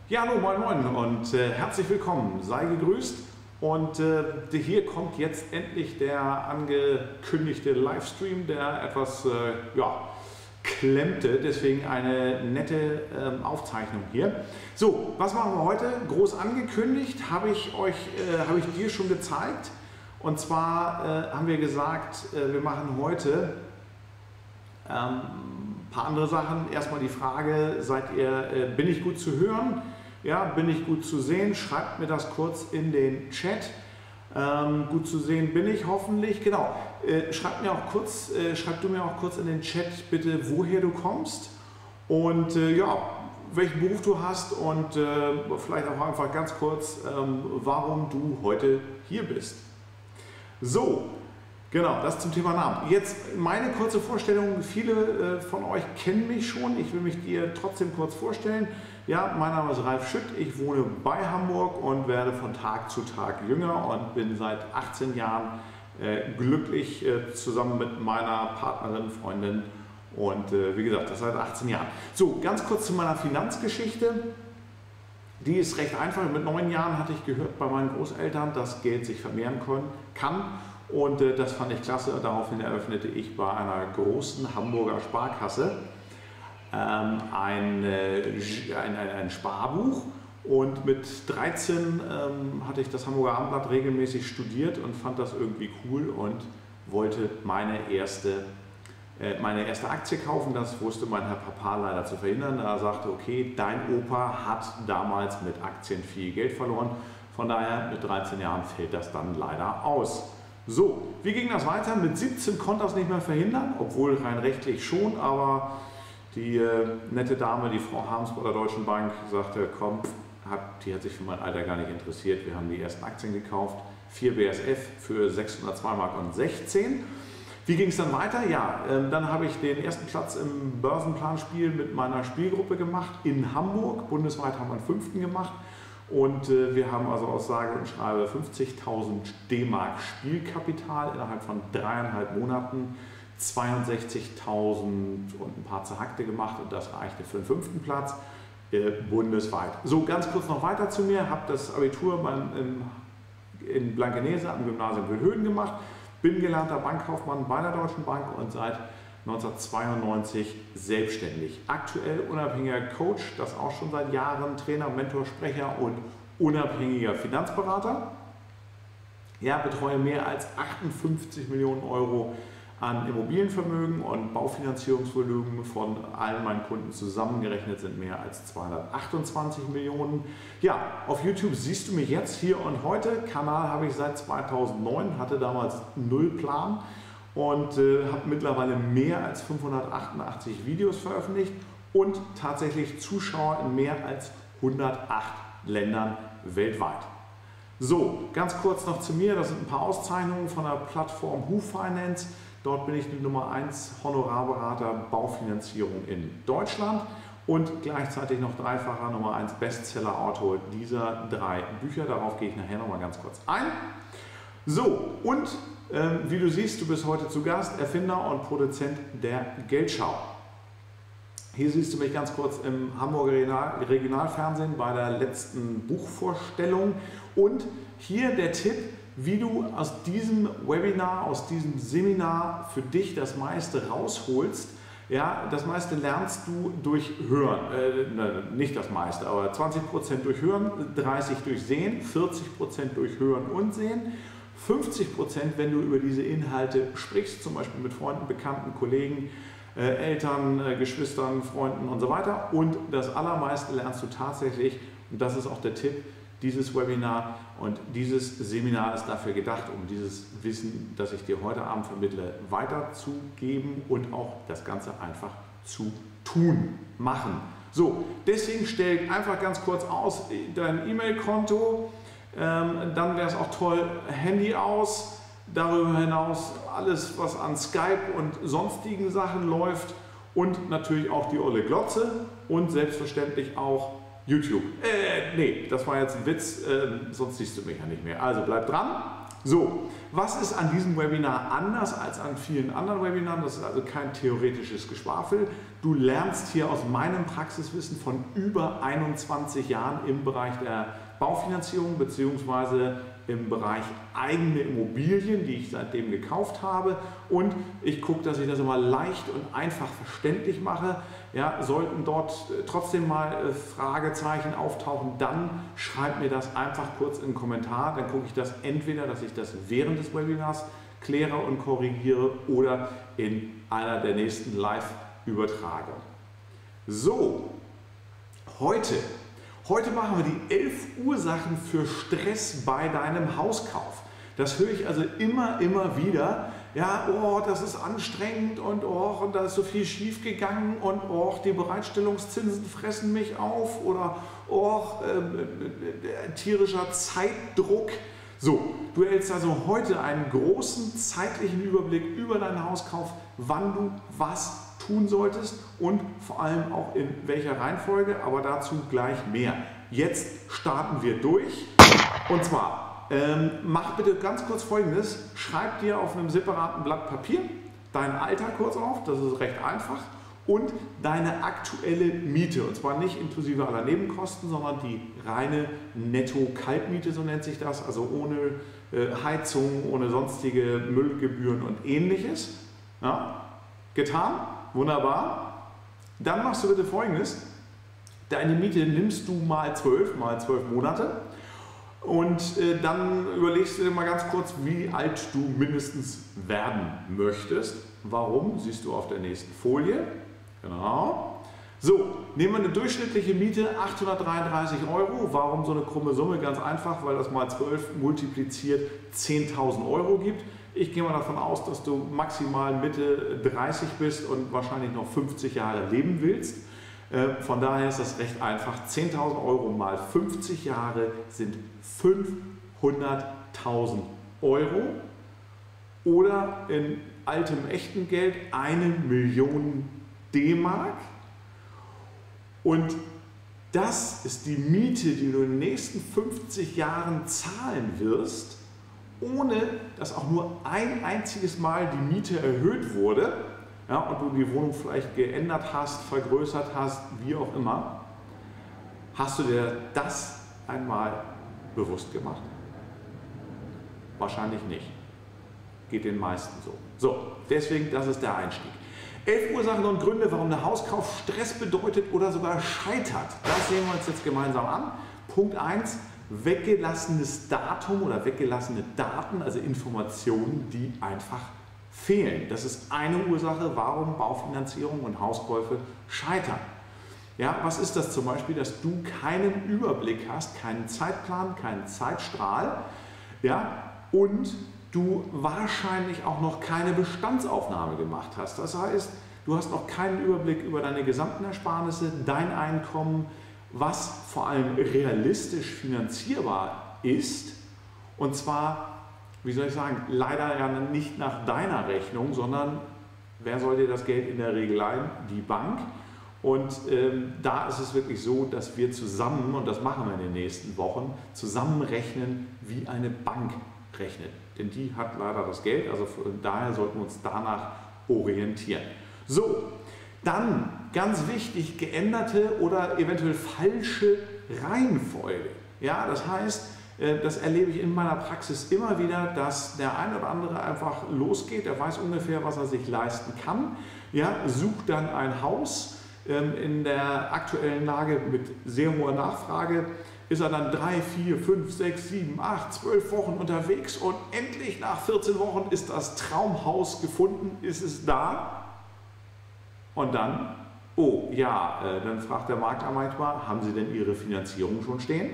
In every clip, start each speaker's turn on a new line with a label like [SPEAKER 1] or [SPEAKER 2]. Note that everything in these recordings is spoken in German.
[SPEAKER 1] Ja, hallo, moin moin und herzlich willkommen, sei gegrüßt. Und hier kommt jetzt endlich der angekündigte Livestream, der etwas klemmte, deswegen eine nette Aufzeichnung hier. So, was machen wir heute? Groß angekündigt, habe ich dir schon gezeigt. Und zwar haben wir gesagt, wir machen heute ein paar andere Sachen. Erstmal die Frage, bin ich gut zu hören? Ja, bin ich gut zu sehen? Schreibt mir das kurz in den Chat. Gut zu sehen bin ich hoffentlich. Genau. Schreib du mir auch kurz in den Chat bitte, woher du kommst und welchen Beruf du hast und vielleicht auch einfach ganz kurz, warum du heute hier bist. So. Genau, das zum Thema Namen. Jetzt meine kurze Vorstellung. Viele von euch kennen mich schon. Ich will mich dir trotzdem kurz vorstellen. Ja, mein Name ist Ralf Schütt. Ich wohne bei Hamburg und werde von Tag zu Tag jünger und bin seit 18 Jahren glücklich zusammen mit meiner Partnerin, Freundin und wie gesagt, das seit 18 Jahren. So, ganz kurz zu meiner Finanzgeschichte. Die ist recht einfach. Mit 9 Jahren hatte ich gehört bei meinen Großeltern, dass Geld sich vermehren kann. Und das fand ich klasse. Daraufhin eröffnete ich bei einer großen Hamburger Sparkasse ein Sparbuch. Und mit 13 hatte ich das Hamburger Abendblatt regelmäßig studiert und fand das irgendwie cool und wollte meine erste Aktie kaufen. Das wusste mein Herr Papa leider zu verhindern. Er sagte, okay, dein Opa hat damals mit Aktien viel Geld verloren. Von daher mit 13 Jahren fällt das dann leider aus. So, wie ging das weiter? Mit 17 konnte das nicht mehr verhindern, obwohl rein rechtlich schon, aber die nette Dame, die Frau Harms bei der Deutschen Bank, sagte, komm, die hat sich für mein Alter gar nicht interessiert. Wir haben die ersten Aktien gekauft, 4 BASF für 602,16 Mark. Wie ging es dann weiter? Ja, dann habe ich den ersten Platz im Börsenplanspiel mit meiner Spielgruppe gemacht in Hamburg. Bundesweit haben wir den 5. gemacht. Und wir haben also aus sage und schreibe 50.000 D-Mark Spielkapital innerhalb von 3,5 Monaten, 62.000 und ein paar zerhackte gemacht und das reichte für den 5. Platz bundesweit. So, ganz kurz noch weiter zu mir, habe das Abitur in Blankenese am Gymnasium Wülhöden gemacht, bin gelernter Bankkaufmann bei der Deutschen Bank und seit 1992 selbstständig. Aktuell unabhängiger Coach, das auch schon seit Jahren, Trainer, Mentor, Sprecher und unabhängiger Finanzberater. Ja, betreue mehr als 58 Millionen Euro an Immobilienvermögen und Baufinanzierungsvolumen von allen meinen Kunden zusammengerechnet sind mehr als 228 Millionen. Ja, auf YouTube siehst du mich jetzt hier und heute. Kanal habe ich seit 2009, hatte damals 0 Plan. Und habe mittlerweile mehr als 588 Videos veröffentlicht und tatsächlich Zuschauer in mehr als 108 Ländern weltweit. So, ganz kurz noch zu mir, das sind ein paar Auszeichnungen von der Plattform Who Finance. Dort bin ich die Nummer 1 Honorarberater Baufinanzierung in Deutschland und gleichzeitig noch dreifacher Nummer 1 Bestseller-Autor dieser 3 Bücher. Darauf gehe ich nachher noch mal ganz kurz ein. So, und wie du siehst, du bist heute zu Gast, Erfinder und Produzent der Geldschau. Hier siehst du mich ganz kurz im Hamburger Regionalfernsehen bei der letzten Buchvorstellung. Und hier der Tipp, wie du aus diesem Webinar, aus diesem Seminar für dich das meiste rausholst. Ja, das meiste lernst du durch Hören, nicht das meiste, aber 20% durch Hören, 30% durch Sehen, 40% durch Hören und Sehen. 50%, wenn du über diese Inhalte sprichst, zum Beispiel mit Freunden, Bekannten, Kollegen, Eltern, Geschwistern, Freunden und so weiter. Und das allermeiste lernst du tatsächlich, und das ist auch der Tipp, dieses Webinar und dieses Seminar ist dafür gedacht, um dieses Wissen, das ich dir heute Abend vermittle, weiterzugeben und auch das Ganze einfach zu tun, machen. So, deswegen stell einfach ganz kurz aus dein E-Mail-Konto. Dann wäre es auch toll, Handy aus, darüber hinaus alles, was an Skype und sonstigen Sachen läuft und natürlich auch die olle Glotze und selbstverständlich auch YouTube. Nee, das war jetzt ein Witz, sonst siehst du mich ja nicht mehr. Also bleib dran. So, was ist an diesem Webinar anders als an vielen anderen Webinaren? Das ist also kein theoretisches Geschwafel. Du lernst hier aus meinem Praxiswissen von über 21 Jahren im Bereich der Baufinanzierung bzw. im Bereich eigene Immobilien, die ich seitdem gekauft habe. Und ich gucke, dass ich das immer leicht und einfach verständlich mache. Ja, sollten dort trotzdem mal Fragezeichen auftauchen, dann schreib mir das einfach kurz in den Kommentar. Dann gucke ich das entweder, dass ich das während des Webinars kläre und korrigiere oder in einer der nächsten Live-Übertragungen. So, heute machen wir die 11 Ursachen für Stress bei deinem Hauskauf. Das höre ich also immer wieder. Ja, oh, das ist anstrengend und oh, und da ist so viel schief gegangen und oh, die Bereitstellungszinsen fressen mich auf oder oh, tierischer Zeitdruck. So, du erhältst also heute einen großen zeitlichen Überblick über deinen Hauskauf, wann du was tun solltest und vor allem auch in welcher Reihenfolge, aber dazu gleich mehr. Jetzt starten wir durch und zwar mach bitte ganz kurz Folgendes, schreib dir auf einem separaten Blatt Papier dein Alter kurz auf, das ist recht einfach, und deine aktuelle Miete, und zwar nicht inklusive aller Nebenkosten, sondern die reine Netto-Kaltmiete, so nennt sich das, also ohne Heizung, ohne sonstige Müllgebühren und ähnliches. Ja? Getan? Wunderbar. Dann machst du bitte Folgendes, deine Miete nimmst du mal 12 Monate. Und dann überlegst du dir mal ganz kurz, wie alt du mindestens werden möchtest. Warum? Siehst du auf der nächsten Folie. Genau. So, nehmen wir eine durchschnittliche Miete, 833 €. Warum so eine krumme Summe? Ganz einfach, weil das mal 12 multipliziert 10.000 € gibt. Ich gehe mal davon aus, dass du maximal Mitte 30 bist und wahrscheinlich noch 50 Jahre leben willst. Von daher ist das recht einfach. 10.000 € mal 50 Jahre sind 500.000 € oder in altem echten Geld 1 Million D-Mark. Und das ist die Miete, die du in den nächsten 50 Jahren zahlen wirst, ohne dass auch nur ein einziges Mal die Miete erhöht wurde. Ja, und du die Wohnung vielleicht geändert hast, vergrößert hast, wie auch immer. Hast du dir das einmal bewusst gemacht? Wahrscheinlich nicht. Geht den meisten so. So, deswegen, das ist der Einstieg. 11 Ursachen und Gründe, warum der Hauskauf Stress bedeutet oder sogar scheitert. Das sehen wir uns jetzt gemeinsam an. Punkt 1, weggelassenes Datum oder weggelassene Daten, also Informationen, die einfach fehlen. Das ist eine Ursache, warum Baufinanzierung und Hauskäufe scheitern. Ja, was ist das zum Beispiel? Dass du keinen Überblick hast, keinen Zeitplan, keinen Zeitstrahl, ja, und du wahrscheinlich auch noch keine Bestandsaufnahme gemacht hast. Das heißt, du hast noch keinen Überblick über deine gesamten Ersparnisse, dein Einkommen, was vor allem realistisch finanzierbar ist, und zwar, wie soll ich sagen, leider ja nicht nach deiner Rechnung, sondern wer soll dir das Geld in der Regel leihen? Die Bank. Und da ist es wirklich so, dass wir zusammen, und das machen wir in den nächsten Wochen, zusammenrechnen, wie eine Bank rechnet. Denn die hat leider das Geld, also von daher sollten wir uns danach orientieren. So, dann ganz wichtig, geänderte oder eventuell falsche Reihenfolge. Ja, das heißt, das erlebe ich in meiner Praxis immer wieder, dass der ein oder andere einfach losgeht, der weiß ungefähr, was er sich leisten kann, ja, sucht dann ein Haus. In der aktuellen Lage mit sehr hoher Nachfrage ist er dann 3, 4, 5, 6, 7, 8, 12 Wochen unterwegs und endlich nach 14 Wochen ist das Traumhaus gefunden, ist es da. Und dann, oh ja, dann fragt der Makler manchmal, haben Sie denn Ihre Finanzierung schon stehen?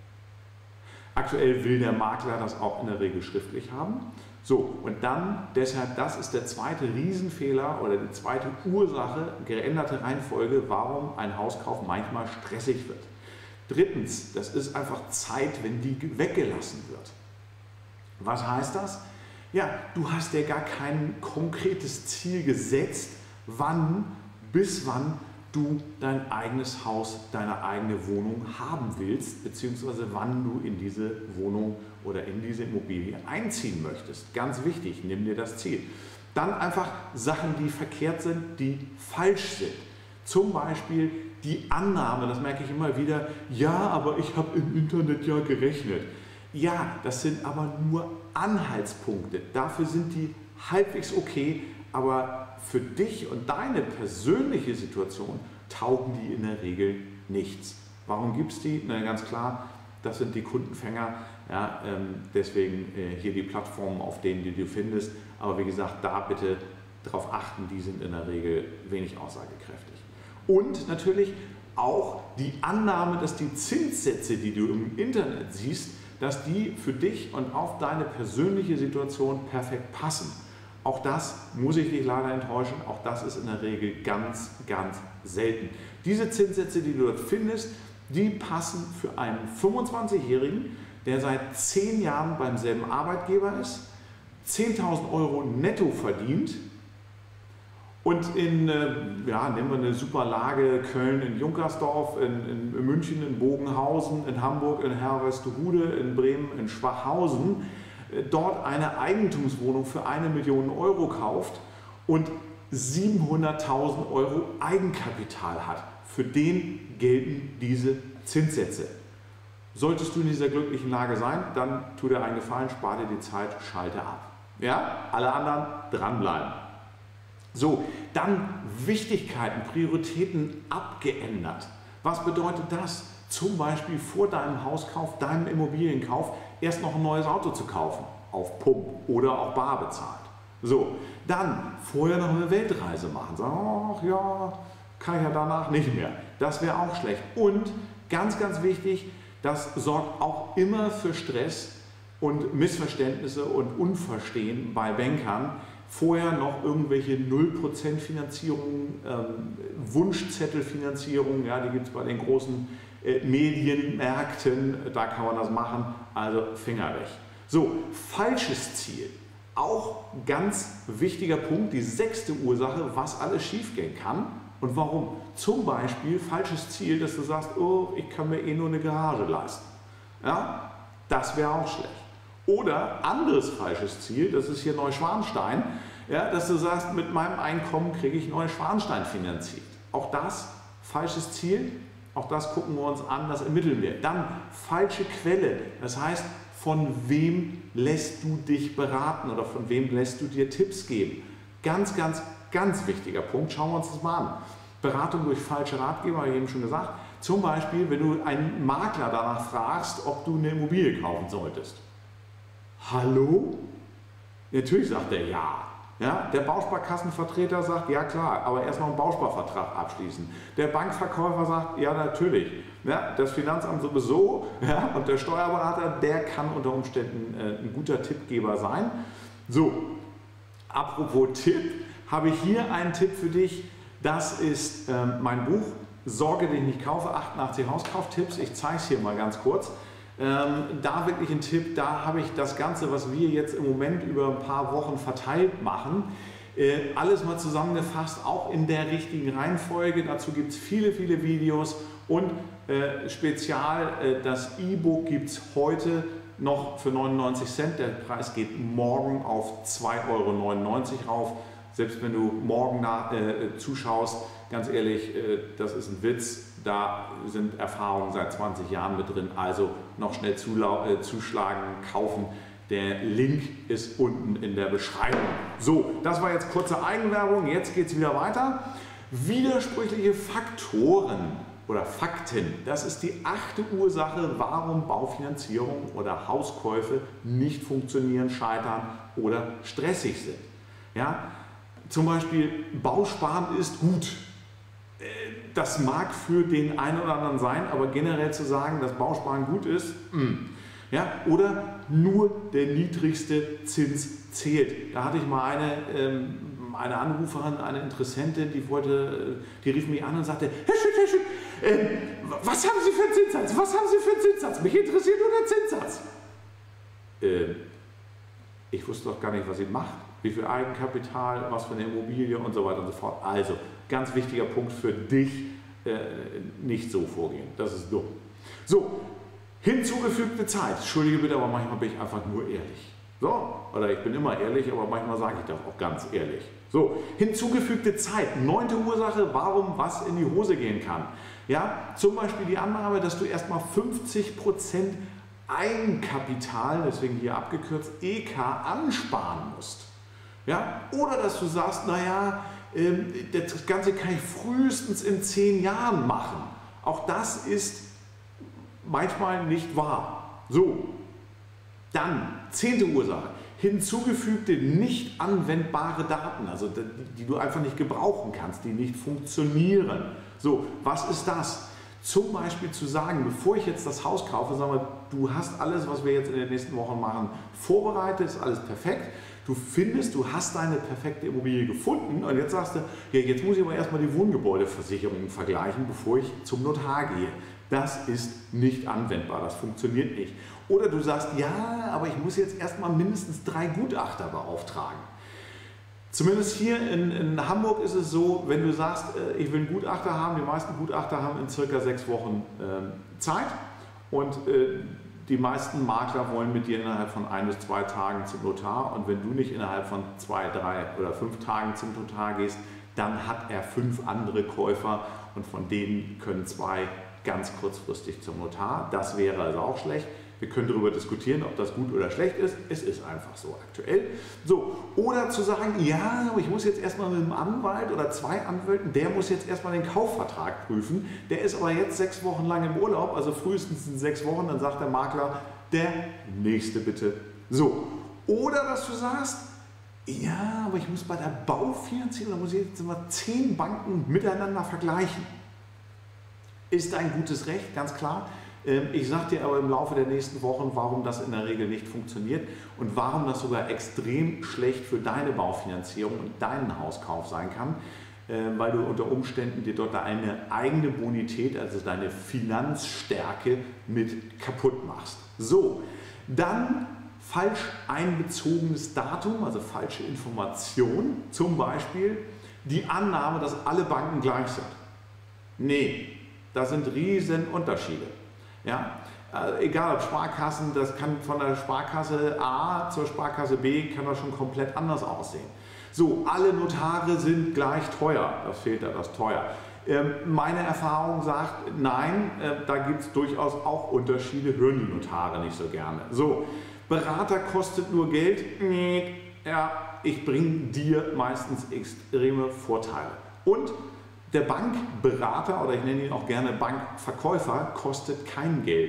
[SPEAKER 1] Aktuell will der Makler das auch in der Regel schriftlich haben. So, und dann, deshalb, das ist der zweite Riesenfehler oder die zweite Ursache, geänderte Reihenfolge, warum ein Hauskauf manchmal stressig wird. Drittens, das ist einfach Zeit, wenn die weggelassen wird. Was heißt das? Ja, du hast ja gar kein konkretes Ziel gesetzt, wann bis wann du dein eigenes Haus, deine eigene Wohnung haben willst, beziehungsweise wann du in diese Wohnung oder in diese Immobilie einziehen möchtest. Ganz wichtig, nimm dir das Ziel. Dann einfach Sachen, die verkehrt sind, die falsch sind. Zum Beispiel die Annahme, das merke ich immer wieder, ja, aber ich habe im Internet ja gerechnet. Ja, das sind aber nur Anhaltspunkte. Dafür sind die halbwegs okay, aber für dich und deine persönliche Situation taugen die in der Regel nichts. Warum gibt es die? Na, ganz klar, das sind die Kundenfänger. Ja, deswegen hier die Plattformen, auf denen du findest. Aber wie gesagt, da bitte darauf achten, die sind in der Regel wenig aussagekräftig. Und natürlich auch die Annahme, dass die Zinssätze, die du im Internet siehst, dass die für dich und auf deine persönliche Situation perfekt passen. Auch das muss ich dich leider enttäuschen, auch das ist in der Regel ganz, ganz selten. Diese Zinssätze, die du dort findest, die passen für einen 25-Jährigen, der seit 10 Jahren beim selben Arbeitgeber ist, 10.000 Euro netto verdient und in, ja, nehmen wir eine super Lage, Köln in Junkersdorf, in München in Bogenhausen, in Hamburg in Herwestehude, in Bremen in Schwachhausen, dort eine Eigentumswohnung für 1 Million Euro kauft und 700.000 Euro Eigenkapital hat. Für den gelten diese Zinssätze. Solltest du in dieser glücklichen Lage sein, dann tu dir einen Gefallen, spar dir die Zeit, schalte ab. Ja, alle anderen dranbleiben. So, dann Wichtigkeiten, Prioritäten abgeändert. Was bedeutet das? Zum Beispiel vor deinem Hauskauf, deinem Immobilienkauf, erst noch ein neues Auto zu kaufen, auf Pump oder auch bar bezahlt. So, dann vorher noch eine Weltreise machen, sagen, ach ja, kann ich ja danach nicht mehr. Das wäre auch schlecht. Und ganz, ganz wichtig, das sorgt auch immer für Stress und Missverständnisse und Unverstehen bei Bankern. Vorher noch irgendwelche 0% Finanzierungen, Wunschzettelfinanzierungen, ja, die gibt es bei den großen Medienmärkten, da kann man das machen, also Finger weg. So, falsches Ziel, auch ganz wichtiger Punkt, die 6. Ursache, was alles schiefgehen kann und warum. Zum Beispiel falsches Ziel, dass du sagst, oh, ich kann mir eh nur eine Garage leisten. Ja, das wäre auch schlecht. Oder anderes falsches Ziel, das ist hier Neuschwanstein, ja, dass du sagst, mit meinem Einkommen kriege ich Neuschwanstein finanziert. Auch das falsches Ziel, auch das gucken wir uns an, das ermitteln wir. Dann falsche Quelle, das heißt, von wem lässt du dich beraten oder von wem lässt du dir Tipps geben. Ganz, ganz, ganz wichtiger Punkt, schauen wir uns das mal an. Beratung durch falsche Ratgeber, habe ich eben schon gesagt. Zum Beispiel, wenn du einen Makler danach fragst, ob du eine Immobilie kaufen solltest. Hallo? Natürlich sagt er ja. Ja, der Bausparkassenvertreter sagt, ja klar, aber erst noch einen Bausparvertrag abschließen. Der Bankverkäufer sagt, ja natürlich. Ja, das Finanzamt sowieso, ja, und der Steuerberater, der kann unter Umständen ein guter Tippgeber sein. So, apropos Tipp, habe ich hier einen Tipp für dich. Das ist mein Buch, Sorge dich nicht kaufe, 88 Hauskauftipps. Ich zeige es hier mal ganz kurz. Da wirklich ein Tipp, da habe ich das Ganze, was wir jetzt im Moment über ein paar Wochen verteilt machen, alles mal zusammengefasst, auch in der richtigen Reihenfolge. Dazu gibt es viele, viele Videos und spezial das E-Book gibt es heute noch für 99 Cent. Der Preis geht morgen auf 2,99 Euro rauf. Selbst wenn du morgen zuschaust, ganz ehrlich, das ist ein Witz. Da sind Erfahrungen seit 20 Jahren mit drin, also noch schnell zuschlagen, kaufen. Der Link ist unten in der Beschreibung. So, das war jetzt kurze Eigenwerbung, jetzt geht es wieder weiter. Widersprüchliche Faktoren oder Fakten, das ist die 8. Ursache, warum Baufinanzierung oder Hauskäufe nicht funktionieren, scheitern oder stressig sind. Ja? Zum Beispiel, Bausparen ist gut. Das mag für den einen oder anderen sein, aber generell zu sagen, dass Bausparen gut ist, ja, oder nur der niedrigste Zins zählt. Da hatte ich mal eine Anruferin, eine Interessentin, die rief mich an und sagte, Herr Schütt, was haben Sie für einen Zinssatz? Was haben Sie für einen Zinssatz? Mich interessiert nur der Zinssatz. ich wusste doch gar nicht, was sie macht, wie viel Eigenkapital, was für eine Immobilie und so weiter und so fort. Also, ganz wichtiger Punkt für dich, nicht so vorgehen. Das ist dumm. So, hinzugefügte Zeit. Entschuldige bitte, aber manchmal bin ich einfach nur ehrlich. So, oder ich bin immer ehrlich, aber manchmal sage ich das auch ganz ehrlich. So, hinzugefügte Zeit. 9. Ursache, warum was in die Hose gehen kann. Ja, zum Beispiel die Annahme, dass du erstmal 50% Eigenkapital, deswegen hier abgekürzt, EK, ansparen musst. Ja, oder dass du sagst, naja, das Ganze kann ich frühestens in 10 Jahren machen. Auch das ist manchmal nicht wahr. So, dann 10. Ursache. Hinzugefügte nicht anwendbare Daten, also die du einfach nicht gebrauchen kannst, die nicht funktionieren. So, was ist das? Zum Beispiel zu sagen, bevor ich jetzt das Haus kaufe, sagen wir, du hast alles, was wir jetzt in den nächsten Wochen machen, vorbereitet, ist alles perfekt. Du findest, du hast deine perfekte Immobilie gefunden und jetzt sagst du, ja, jetzt muss ich aber erstmal die Wohngebäudeversicherung vergleichen, bevor ich zum Notar gehe. Das ist nicht anwendbar, das funktioniert nicht. Oder du sagst, ja, aber ich muss jetzt erstmal mindestens 3 Gutachter beauftragen. Zumindest hier in Hamburg ist es so, wenn du sagst, ich will einen Gutachter haben, die meisten Gutachter haben in circa 6 Wochen Zeit und die meisten Makler wollen mit dir innerhalb von 1 bis 2 Tagen zum Notar und wenn du nicht innerhalb von 2, 3 oder 5 Tagen zum Notar gehst, dann hat er 5 andere Käufer und von denen können 2 ganz kurzfristig zum Notar. Das wäre also auch schlecht. Wir können darüber diskutieren, ob das gut oder schlecht ist. Es ist einfach so aktuell. So, oder zu sagen, ja, aber ich muss jetzt erstmal mit einem Anwalt oder 2 Anwälten, der muss jetzt erstmal den Kaufvertrag prüfen. Der ist aber jetzt 6 Wochen lang im Urlaub, also frühestens in 6 Wochen, dann sagt der Makler, der nächste bitte. So, oder dass du sagst, ja, aber ich muss bei der Baufinanzierung, da muss ich jetzt immer 10 Banken miteinander vergleichen. Ist ein gutes Recht, ganz klar. Ich sage dir aber im Laufe der nächsten Wochen, warum das in der Regel nicht funktioniert und warum das sogar extrem schlecht für deine Baufinanzierung und deinen Hauskauf sein kann, weil du unter Umständen dir dort deine eigene Bonität, also deine Finanzstärke mit kaputt machst. So, dann falsch einbezogenes Datum, also falsche Information, zum Beispiel die Annahme, dass alle Banken gleich sind. Nee, das sind riesen Unterschiede. Ja, egal ob Sparkassen, das kann von der Sparkasse A zur Sparkasse B, kann das schon komplett anders aussehen. So, alle Notare sind gleich teuer, das fehlt da, das teuer. Meine Erfahrung sagt, nein, da gibt es durchaus auch Unterschiede, hören die Notare nicht so gerne. So, Berater kostet nur Geld, nee, ja, ich bringe dir meistens extreme Vorteile. Und der Bankberater, oder ich nenne ihn auch gerne Bankverkäufer, kostet kein Geld.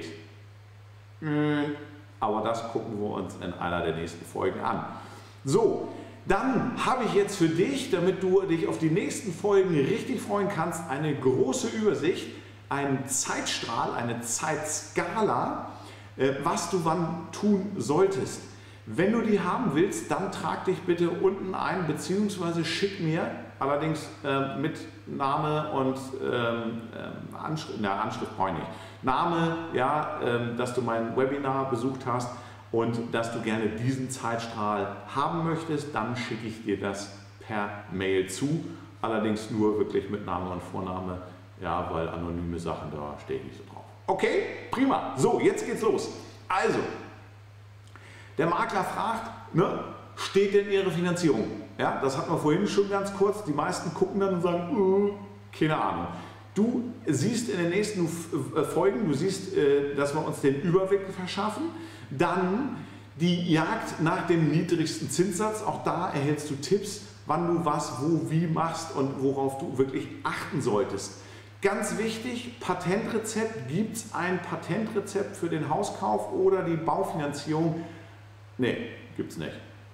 [SPEAKER 1] Aber das gucken wir uns in einer der nächsten Folgen an. So, dann habe ich jetzt für dich, damit du dich auf die nächsten Folgen richtig freuen kannst, eine große Übersicht, einen Zeitstrahl, eine Zeitskala, was du wann tun solltest. Wenn du die haben willst, dann trag dich bitte unten ein, beziehungsweise schick mir, allerdings mit Name und Anschrift, na, Anschrift brauche ich nicht. Name, ja, dass du mein Webinar besucht hast und dass du gerne diesen Zeitstrahl haben möchtest, dann schicke ich dir das per Mail zu. Allerdings nur wirklich mit Name und Vorname, ja, weil anonyme Sachen, da stehe ich nicht so drauf. Okay, prima. So, jetzt geht's los. Also, der Makler fragt, ne, steht denn Ihre Finanzierung? Ja, das hatten wir vorhin schon ganz kurz. Die meisten gucken dann und sagen, keine Ahnung. Du siehst in den nächsten Folgen, du siehst, dass wir uns den Überblick verschaffen. Dann die Jagd nach dem niedrigsten Zinssatz. Auch da erhältst du Tipps, wann du was, wo, wie machst und worauf du wirklich achten solltest. Ganz wichtig, Patentrezept. Gibt es ein Patentrezept für den Hauskauf oder die Baufinanzierung? Nee, gibt es nicht.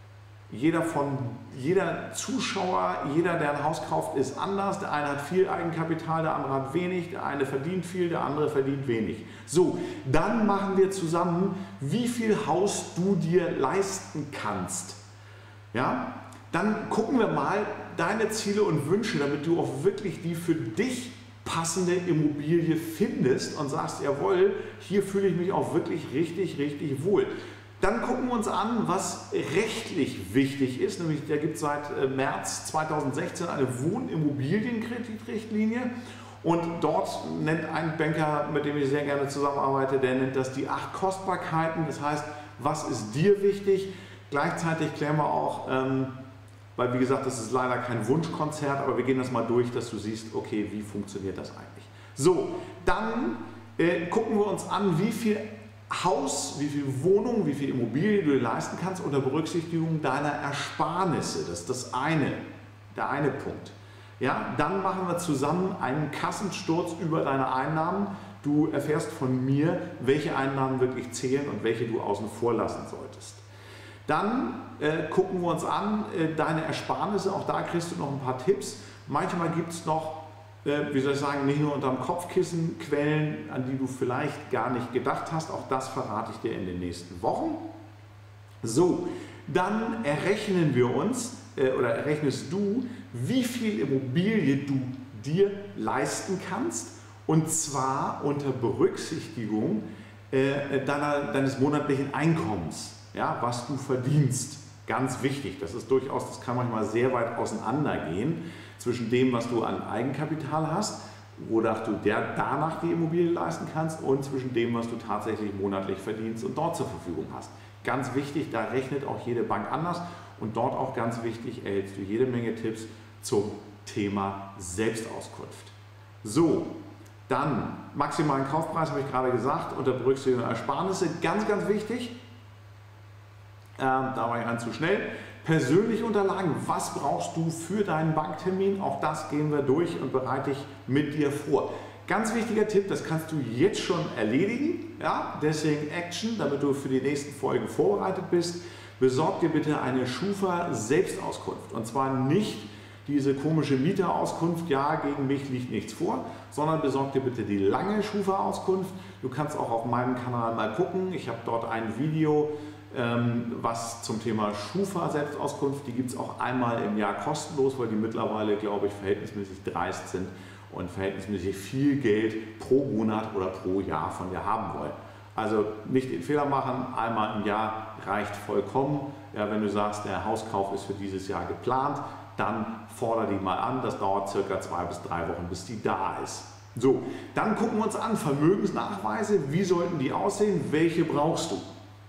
[SPEAKER 1] Jeder Zuschauer, jeder, der ein Haus kauft, ist anders. Der eine hat viel Eigenkapital, der andere hat wenig, der eine verdient viel, der andere verdient wenig. So, dann machen wir zusammen, wie viel Haus du dir leisten kannst. Ja? Dann gucken wir mal deine Ziele und Wünsche, damit du auch wirklich die für dich passende Immobilie findest und sagst, jawohl, hier fühle ich mich auch wirklich richtig, richtig wohl. Dann gucken wir uns an, was rechtlich wichtig ist. Nämlich, da gibt es seit März 2016 eine Wohnimmobilienkreditrichtlinie. Und dort nennt ein Banker, mit dem ich sehr gerne zusammenarbeite, der nennt das die 8 Kostbarkeiten. Das heißt, was ist dir wichtig? Gleichzeitig klären wir auch, weil wie gesagt, das ist leider kein Wunschkonzert, aber wir gehen das mal durch, dass du siehst, okay, wie funktioniert das eigentlich? So, dann gucken wir uns an, wie viel Haus, wie viel Wohnung, wie viel Immobilie du dir leisten kannst unter Berücksichtigung deiner Ersparnisse. Das ist der eine Punkt. Ja, dann machen wir zusammen einen Kassensturz über deine Einnahmen. Du erfährst von mir, welche Einnahmen wirklich zählen und welche du außen vor lassen solltest. Dann gucken wir uns an, deine Ersparnisse, auch da kriegst du noch ein paar Tipps. Manchmal gibt es noch, wie soll ich sagen, nicht nur unterm Kopfkissen Quellen, an die du vielleicht gar nicht gedacht hast. Auch das verrate ich dir in den nächsten Wochen. So, dann errechnen wir uns, oder errechnest du, wie viel Immobilie du dir leisten kannst, und zwar unter Berücksichtigung deines monatlichen Einkommens, ja, was du verdienst. Ganz wichtig, das kann manchmal sehr weit auseinandergehen zwischen dem, was du an Eigenkapital hast, wonach du danach die Immobilie leisten kannst, und zwischen dem, was du tatsächlich monatlich verdienst und dort zur Verfügung hast. Ganz wichtig, da rechnet auch jede Bank anders, und dort auch ganz wichtig, erhältst du jede Menge Tipps zum Thema Selbstauskunft. So, dann maximalen Kaufpreis habe ich gerade gesagt, unter Berücksichtigung der Ersparnisse, ganz, ganz wichtig. Da war ich zu schnell. Persönliche Unterlagen, was brauchst du für deinen Banktermin? Auch das gehen wir durch und bereite ich mit dir vor. Ganz wichtiger Tipp, das kannst du jetzt schon erledigen. Ja? Deswegen Action, damit du für die nächsten Folgen vorbereitet bist. Besorg dir bitte eine Schufa-Selbstauskunft. Und zwar nicht diese komische Mieterauskunft, ja, gegen mich liegt nichts vor, sondern besorg dir bitte die lange Schufa-Auskunft. Du kannst auch auf meinem Kanal mal gucken. Ich habe dort ein Video, was zum Thema Schufa-Selbstauskunft, die gibt es auch einmal im Jahr kostenlos, weil die mittlerweile, glaube ich, verhältnismäßig dreist sind und verhältnismäßig viel Geld pro Monat oder pro Jahr von dir haben wollen. Also nicht den Fehler machen, einmal im Jahr reicht vollkommen. Ja, wenn du sagst, der Hauskauf ist für dieses Jahr geplant, dann fordere die mal an. Das dauert circa 2 bis 3 Wochen, bis die da ist. So, dann gucken wir uns an, Vermögensnachweise, wie sollten die aussehen, welche brauchst du?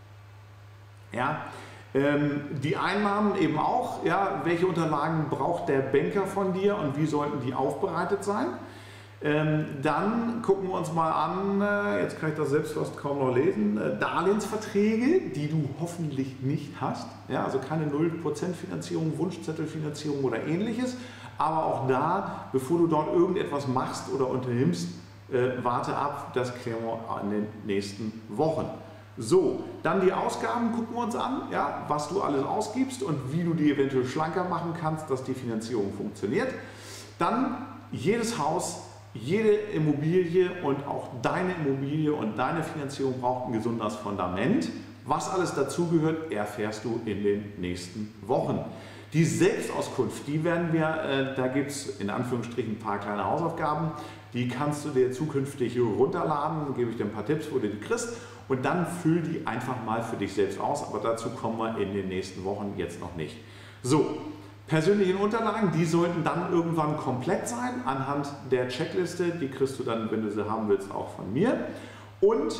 [SPEAKER 1] Ja, die Einnahmen eben auch, ja, welche Unterlagen braucht der Banker von dir und wie sollten die aufbereitet sein? Dann gucken wir uns mal an, jetzt kann ich das selbst fast kaum noch lesen, Darlehensverträge, die du hoffentlich nicht hast, ja, also keine 0% Finanzierung, Wunschzettelfinanzierung oder ähnliches, aber auch da, bevor du dort irgendetwas machst oder unternimmst, warte ab, das klären wir in den nächsten Wochen. So, dann die Ausgaben gucken wir uns an, ja, was du alles ausgibst und wie du die eventuell schlanker machen kannst, dass die Finanzierung funktioniert. Dann jedes Haus, jede Immobilie und auch deine Immobilie und deine Finanzierung braucht ein gesundes Fundament. Was alles dazugehört, erfährst du in den nächsten Wochen. Die Selbstauskunft, die werden wir, da gibt es in Anführungsstrichen ein paar kleine Hausaufgaben, die kannst du dir zukünftig runterladen, gebe ich dir ein paar Tipps, wo du die kriegst. Und dann füll die einfach mal für dich selbst aus, aber dazu kommen wir in den nächsten Wochen jetzt noch nicht. So, persönliche Unterlagen, die sollten dann irgendwann komplett sein, anhand der Checkliste, die kriegst du dann, wenn du sie haben willst, auch von mir. Und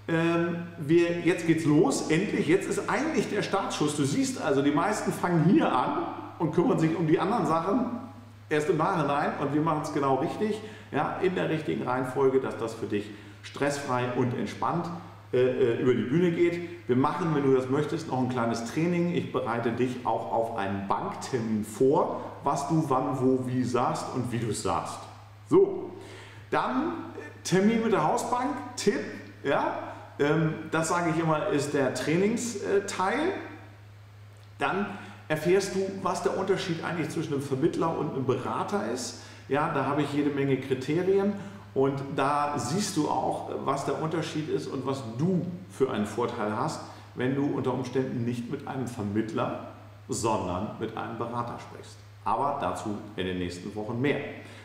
[SPEAKER 1] jetzt geht's los, endlich, jetzt ist eigentlich der Startschuss. Du siehst also, die meisten fangen hier an und kümmern sich um die anderen Sachen erst im Nachhinein, und wir machen es genau richtig, ja, in der richtigen Reihenfolge, dass das für dich stressfrei und entspannt über die Bühne geht. Wir machen, wenn du das möchtest, noch ein kleines Training. Ich bereite dich auch auf einen Banktermin vor, was du wann, wo, wie sagst und wie du es sagst. So, dann Termin mit der Hausbank, Tipp, ja, das sage ich immer, ist der Trainingsteil. Dann erfährst du, was der Unterschied eigentlich zwischen einem Vermittler und einem Berater ist. Ja, da habe ich jede Menge Kriterien. Und da siehst du auch, was der Unterschied ist und was du für einen Vorteil hast, wenn du unter Umständen nicht mit einem Vermittler, sondern mit einem Berater sprichst. Aber dazu in den nächsten Wochen mehr.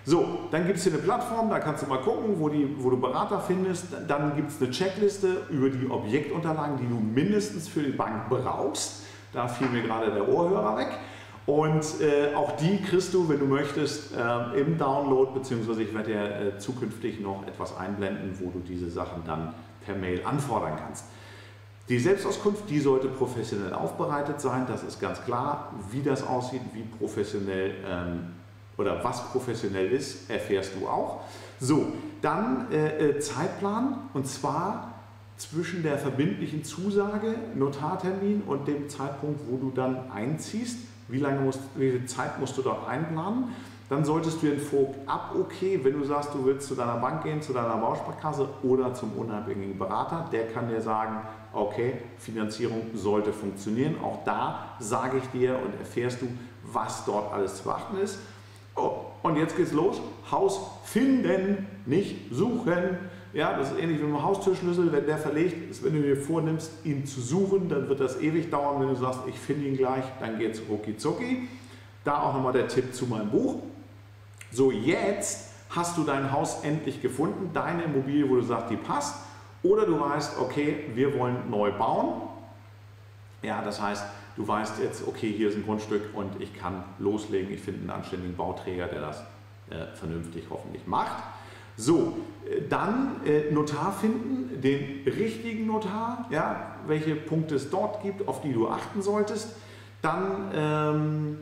[SPEAKER 1] So, dann gibt es hier eine Plattform, da kannst du mal gucken, wo du Berater findest. Dann gibt es eine Checkliste über die Objektunterlagen, die du mindestens für die Bank brauchst. Da fiel mir gerade der Ohrhörer weg. Und auch die kriegst du, wenn du möchtest, im Download, beziehungsweise ich werde ja zukünftig noch etwas einblenden, wo du diese Sachen dann per Mail anfordern kannst. Die Selbstauskunft, die sollte professionell aufbereitet sein, das ist ganz klar. Wie das aussieht, wie professionell oder was professionell ist, erfährst du auch. So, dann Zeitplan, und zwar zwischen der verbindlichen Zusage, Notartermin und dem Zeitpunkt, wo du dann einziehst. Wie viel Zeit musst du dort einplanen? Dann solltest du den Vorab-Okay, wenn du sagst, du willst zu deiner Bank gehen, zu deiner Bausparkasse oder zum unabhängigen Berater, der kann dir sagen, okay, Finanzierung sollte funktionieren. Auch da sage ich dir und erfährst du, was dort alles zu beachten ist. Oh, und jetzt geht's los. Haus finden, nicht suchen. Ja, das ist ähnlich wie mit dem Haustürschlüssel. Wenn der verlegt ist, wenn du dir vornimmst, ihn zu suchen, dann wird das ewig dauern. Wenn du sagst, ich finde ihn gleich, dann geht's rucki zucki. Da auch nochmal der Tipp zu meinem Buch. So, jetzt hast du dein Haus endlich gefunden, deine Immobilie, wo du sagst, die passt. Oder du weißt, okay, wir wollen neu bauen. Ja, das heißt, du weißt jetzt, okay, hier ist ein Grundstück und ich kann loslegen. Ich finde einen anständigen Bauträger, der das vernünftig hoffentlich macht. So, dann Notar finden, den richtigen Notar, ja, welche Punkte es dort gibt, auf die du achten solltest. Dann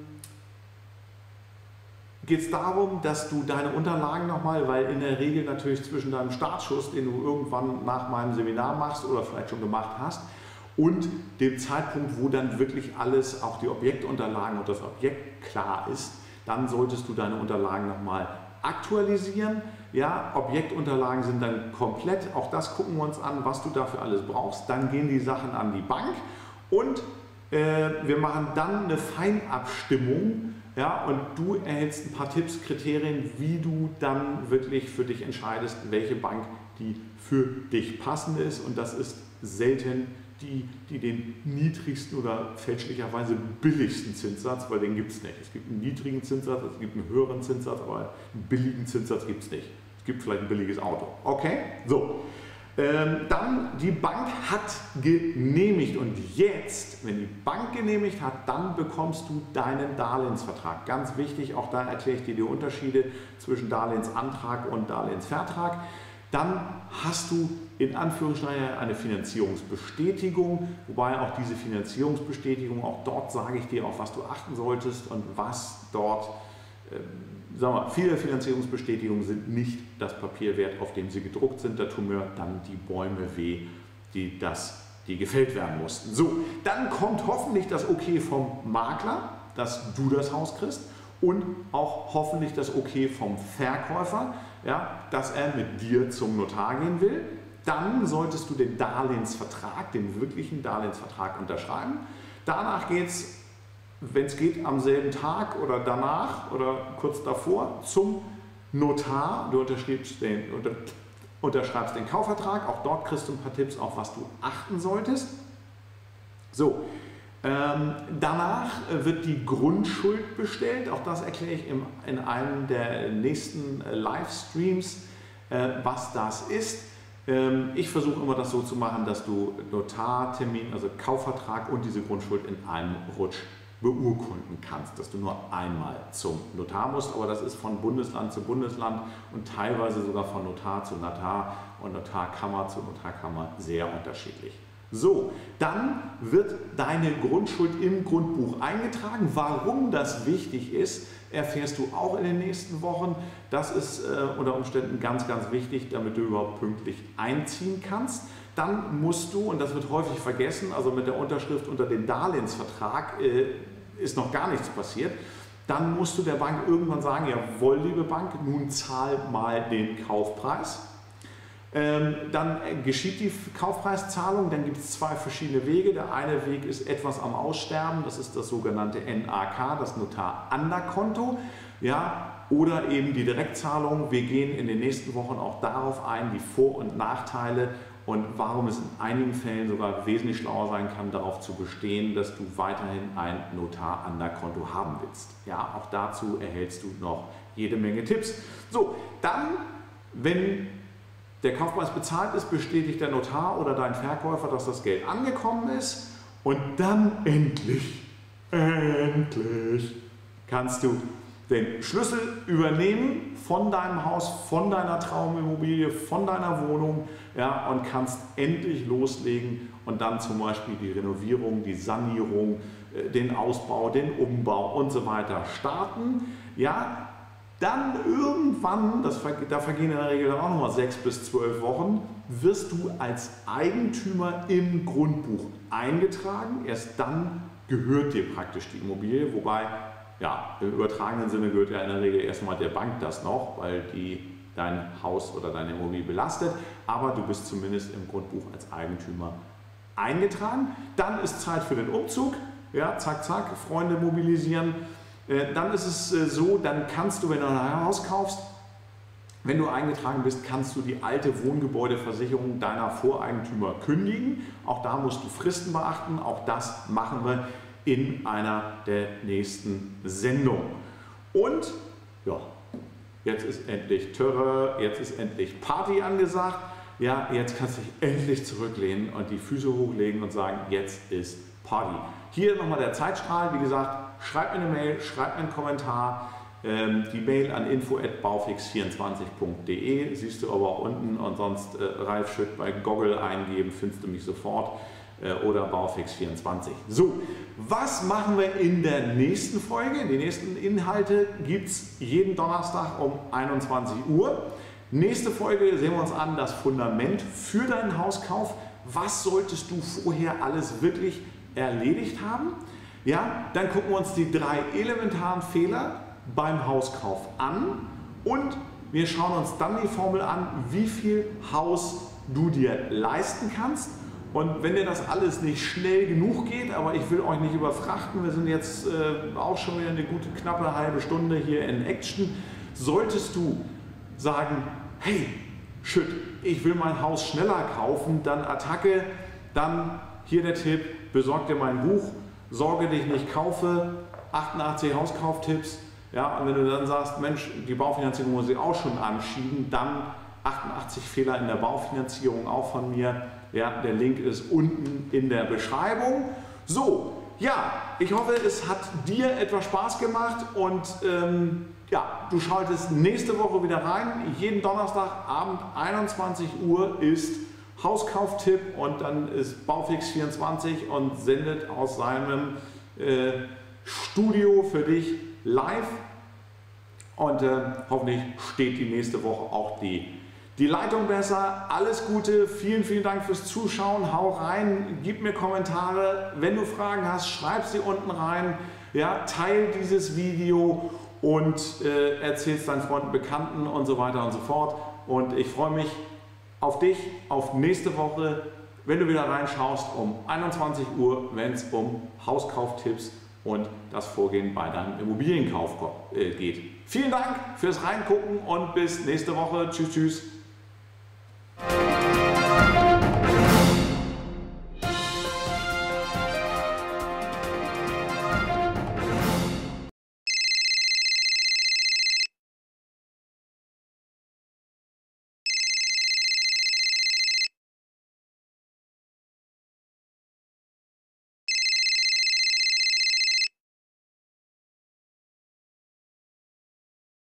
[SPEAKER 1] geht es darum, dass du deine Unterlagen nochmal, weil in der Regel natürlich zwischen deinem Startschuss, den du irgendwann nach meinem Seminar machst oder vielleicht schon gemacht hast, und dem Zeitpunkt, wo dann wirklich alles, auch die Objektunterlagen und das Objekt klar ist, dann solltest du deine Unterlagen nochmal aktualisieren. Ja, Objektunterlagen sind dann komplett, auch das gucken wir uns an, was du dafür alles brauchst. Dann gehen die Sachen an die Bank und wir machen dann eine Feinabstimmung. Ja, und du erhältst ein paar Tipps, Kriterien, wie du dann wirklich für dich entscheidest, welche Bank die für dich passend ist. Und das ist selten die den niedrigsten oder fälschlicherweise billigsten Zinssatz, weil den gibt es nicht. Es gibt einen niedrigen Zinssatz, es gibt einen höheren Zinssatz, aber einen billigen Zinssatz gibt es nicht. Es gibt vielleicht ein billiges Auto. Okay, so. Dann die Bank hat genehmigt und jetzt, wenn die Bank genehmigt hat, dann bekommst du deinen Darlehensvertrag. Ganz wichtig, auch da erkläre ich dir die Unterschiede zwischen Darlehensantrag und Darlehensvertrag. Dann hast du in Anführungsstrichen eine Finanzierungsbestätigung, wobei auch diese Finanzierungsbestätigung, auch dort sage ich dir, auf was du achten solltest und was dort, sagen wir, viele Finanzierungsbestätigungen sind nicht das Papier wert, auf dem sie gedruckt sind. Da tun mir dann die Bäume weh, die gefällt werden mussten. So, dann kommt hoffentlich das Okay vom Makler, dass du das Haus kriegst, und auch hoffentlich das Okay vom Verkäufer, ja, dass er mit dir zum Notar gehen will. Dann solltest du den Darlehensvertrag, den wirklichen Darlehensvertrag unterschreiben. Danach geht es, wenn es geht, am selben Tag oder danach oder kurz davor zum Notar. Du unterschreibst den Kaufvertrag. Auch dort kriegst du ein paar Tipps, auf was du achten solltest. So, danach wird die Grundschuld bestellt. Auch das erkläre ich in einem der nächsten Livestreams, was das ist. Ich versuche immer, das so zu machen, dass du Notartermin, also Kaufvertrag und diese Grundschuld in einem Rutsch beurkunden kannst, dass du nur einmal zum Notar musst, aber das ist von Bundesland zu Bundesland und teilweise sogar von Notar zu Notar und Notarkammer zu Notarkammer sehr unterschiedlich. So, dann wird deine Grundschuld im Grundbuch eingetragen. Warum das wichtig ist, erfährst du auch in den nächsten Wochen. Das ist unter Umständen ganz, ganz wichtig, damit du überhaupt pünktlich einziehen kannst. Dann musst du, und das wird häufig vergessen, also mit der Unterschrift unter dem Darlehensvertrag ist noch gar nichts passiert, dann musst du der Bank irgendwann sagen, jawohl, liebe Bank, nun zahl mal den Kaufpreis. Dann geschieht die Kaufpreiszahlung, dann gibt es zwei verschiedene Wege. Der eine Weg ist etwas am Aussterben, das ist das sogenannte NAK, das Notar-Anderkonto, ja, oder eben die Direktzahlung. Wir gehen in den nächsten Wochen auch darauf ein, die Vor- und Nachteile und warum es in einigen Fällen sogar wesentlich schlauer sein kann, darauf zu bestehen, dass du weiterhin ein Notar an der Konto haben willst. Ja, auch dazu erhältst du noch jede Menge Tipps. So, dann, wenn der Kaufpreis bezahlt ist, bestätigt der Notar oder dein Verkäufer, dass das Geld angekommen ist, und dann endlich kannst du den Schlüssel übernehmen von deinem Haus, von deiner Traumimmobilie, von deiner Wohnung, ja, und kannst endlich loslegen und dann zum Beispiel die Renovierung, die Sanierung, den Ausbau, den Umbau und so weiter starten. Ja, dann irgendwann, da vergehen in der Regel dann auch nochmal 6 bis 12 Wochen, wirst du als Eigentümer im Grundbuch eingetragen. Erst dann gehört dir praktisch die Immobilie, wobei, ja, im übertragenen Sinne gehört ja in der Regel erstmal der Bank das noch, weil die dein Haus oder deine Immobilie belastet, aber du bist zumindest im Grundbuch als Eigentümer eingetragen. Dann ist Zeit für den Umzug, ja, zack, zack, Freunde mobilisieren. Dann ist es so, dann kannst du, wenn du ein Haus kaufst, wenn du eingetragen bist, kannst du die alte Wohngebäudeversicherung deiner Voreigentümer kündigen. Auch da musst du Fristen beachten, auch das machen wir in einer der nächsten Sendungen. Und ja, jetzt ist endlich Töre, jetzt ist endlich Party angesagt. Ja, jetzt kannst du dich endlich zurücklehnen und die Füße hochlegen und sagen, jetzt ist Party. Hier nochmal der Zeitstrahl, wie gesagt, schreib mir eine Mail, schreib mir einen Kommentar. Die Mail an info@baufix24.de siehst du aber auch unten, und sonst Ralf Schütt bei Google eingeben, findest du mich sofort, oder Baufix24. So, was machen wir in der nächsten Folge? Die nächsten Inhalte gibt es jeden Donnerstag um 21 Uhr. Nächste Folge sehen wir uns an, das Fundament für deinen Hauskauf. Was solltest du vorher alles wirklich erledigt haben? Ja, dann gucken wir uns die 3 elementaren Fehler beim Hauskauf an und wir schauen uns dann die Formel an, wie viel Haus du dir leisten kannst. Und wenn dir das alles nicht schnell genug geht, aber ich will euch nicht überfrachten, wir sind jetzt auch schon wieder eine gute knappe halbe Stunde hier in Action, solltest du sagen, hey, Schütt, ich will mein Haus schneller kaufen, dann Attacke, dann hier der Tipp, besorg dir mein Buch, Sorge dich nicht, kaufe, 88 Hauskauftipps. Ja, und wenn du dann sagst, Mensch, die Baufinanzierung muss ich auch schon anschieben, dann 88 Fehler in der Baufinanzierung auch von mir. Ja, der Link ist unten in der Beschreibung. So, ja, ich hoffe, es hat dir etwas Spaß gemacht und ja, du schaltest nächste Woche wieder rein. Jeden Donnerstagabend 21 Uhr ist Hauskauftipp und dann ist Baufix24 und sendet aus seinem Studio für dich live, und hoffentlich steht die nächste Woche auch die Leitung besser. Alles Gute, vielen, vielen Dank fürs Zuschauen, hau rein, gib mir Kommentare, wenn du Fragen hast, schreib sie unten rein, ja, teil dieses Video und erzähl es deinen Freunden, Bekannten und so weiter und so fort, und ich freue mich auf dich, auf nächste Woche, wenn du wieder reinschaust um 21 Uhr, wenn es um Hauskauftipps und das Vorgehen bei deinem Immobilienkauf geht. Vielen Dank fürs Reingucken und bis nächste Woche. Tschüss, tschüss.